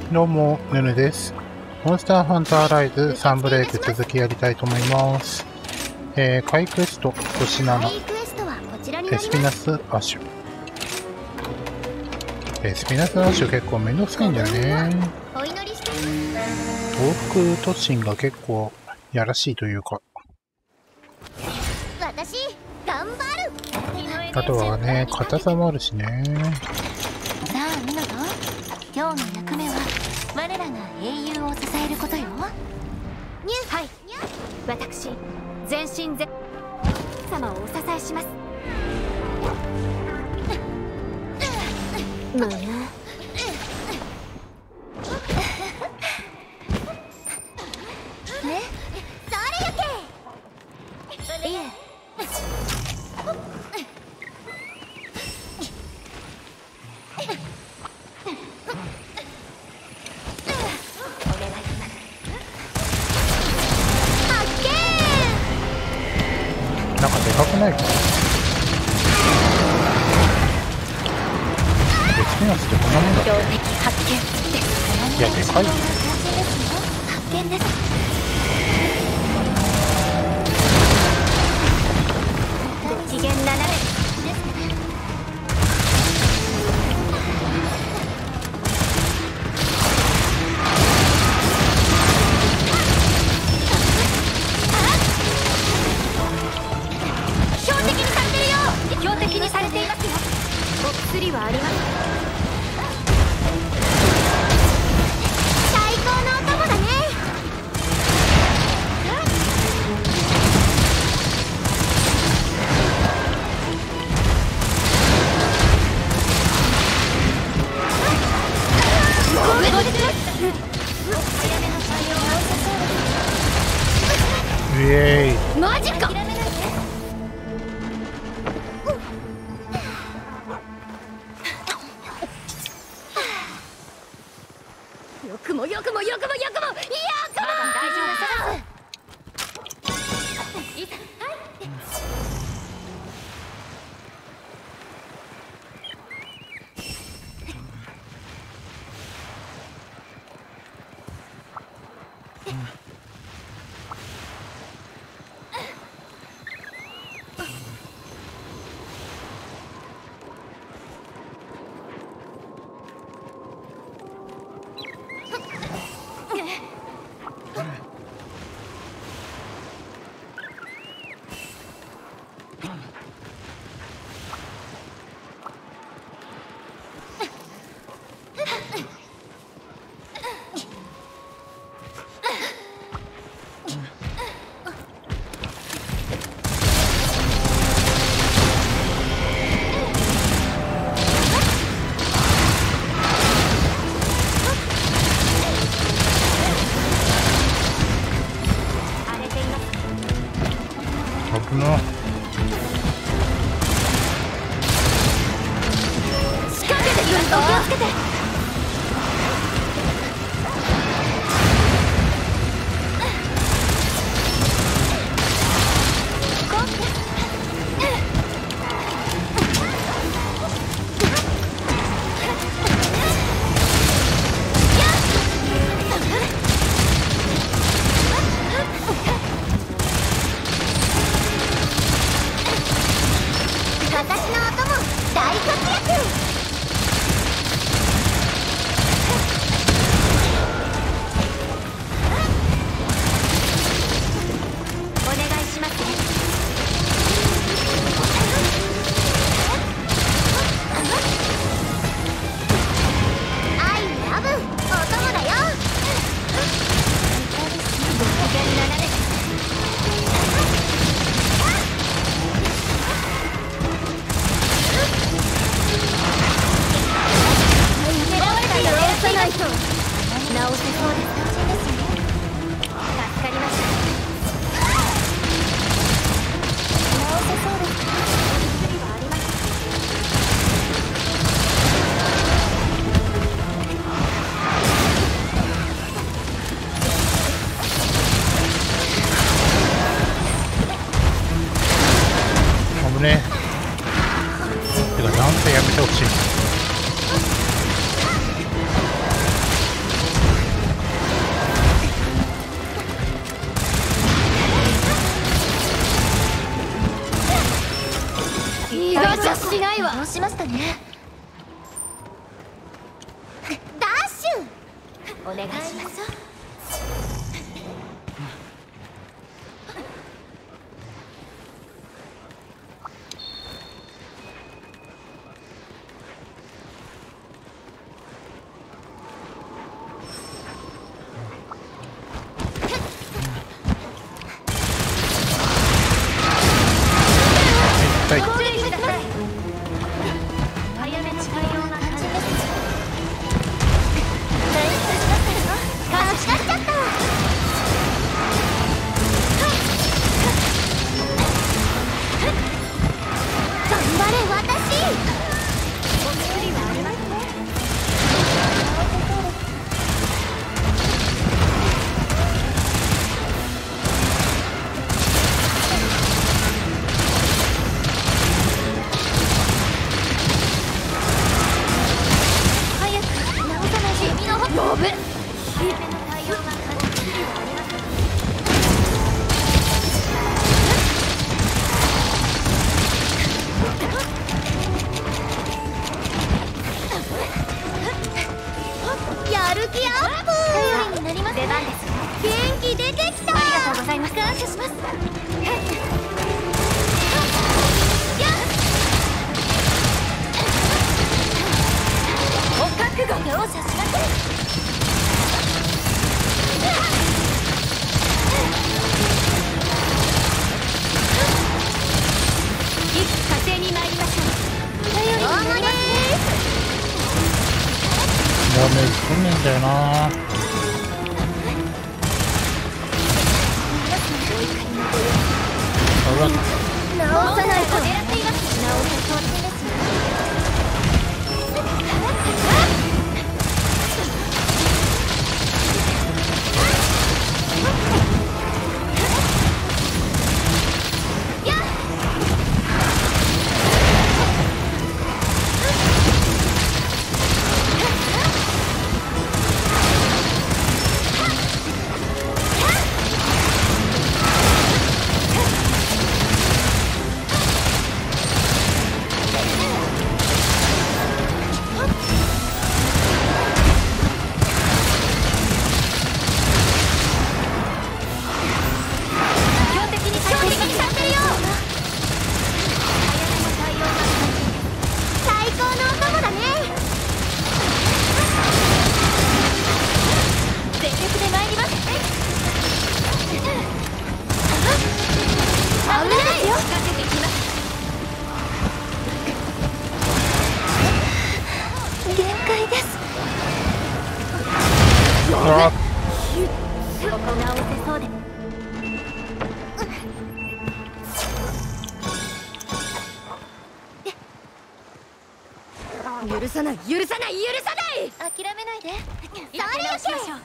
どうも、ねねです。モンスターハンターライズ3ブレイク続きやりたいと思います。カイクエスト、星7、エスピナスアッシュ。エスピナスアッシュ結構めんどくさいんだよね。往復突進が結構やらしいというか。あとはね、硬さもあるしね。 さあ、ミノト、今日の役目は我らが英雄を支えることよ。はい、私全身全様をお支えします。むむね、それやけ。いえ、 なんかでかくないか。エスピナスってこんなもんだっ標的発見です。 け？いや、でかいよ。 発見です。ご機嫌斜め。標的にされてるよ。標的にされていますよ。お薬はあります。最高のお供だね。 イエーイ。 マジか。よくもよくもよくもよくもよくも。大丈夫です。 危な。 仕掛けてきます。お気をつけて。私の音も大活躍。お願いしますね。アイラブお供だよ。ご機嫌斜め。ないと直せそうです。助かりました。直せそうです。薬はあります。 危ねえ。てか、なんてやめてほしい。 お願いします。 許さない、許さない、許さない。 諦めないで。 それをしましょう。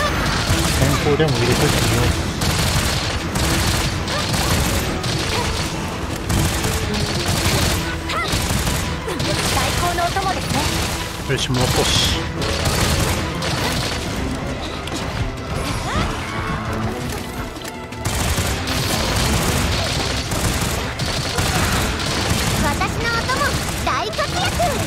でも入れといてみよ印も落とし、 私の音も大活躍。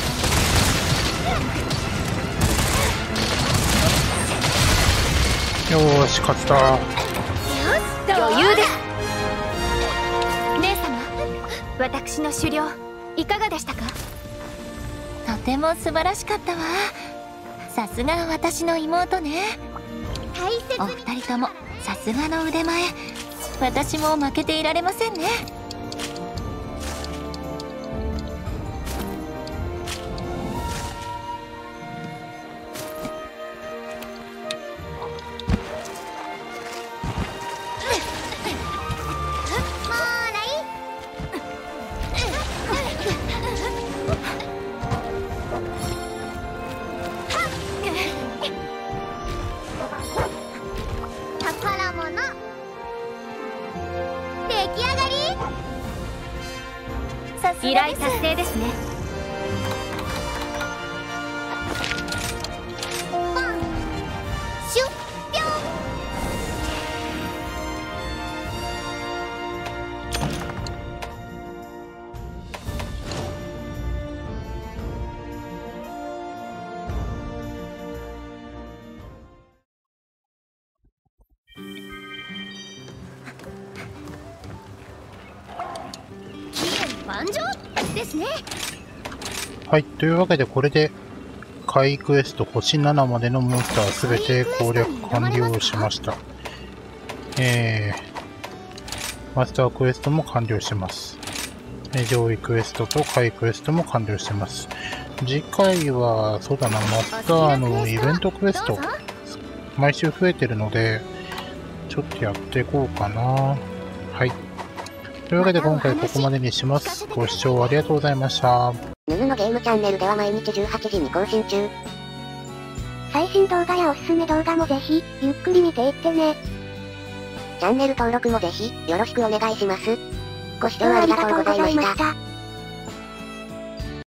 よーし勝った。 余裕です。 姉様、私の狩猟いかがでしたか？ とても素晴らしかったわ。さすが私の妹ね。 大切お二人ともさすがの腕前。私も負けていられませんね。 宝物出来上がり。 さす依がです。 頼達成ですね。ポンシュッピョン。万丈ですね。 はい、というわけでこれで怪クエスト星7までのモンスターすべて攻略完了しました。マスタークエストも完了してます。上位クエストと下位クエストも完了してます。次回は、そうだな、マスターのイベントクエスト、毎週増えてるので、ちょっとやっていこうかな。はい。というわけで今回ここまでにします。ご視聴ありがとうございました。 ヌヌのゲームチャンネルでは毎日18時に更新中。最新動画やおすすめ動画もぜひ、ゆっくり見ていってね。チャンネル登録もぜひ、よろしくお願いします。ご視聴ありがとうございました。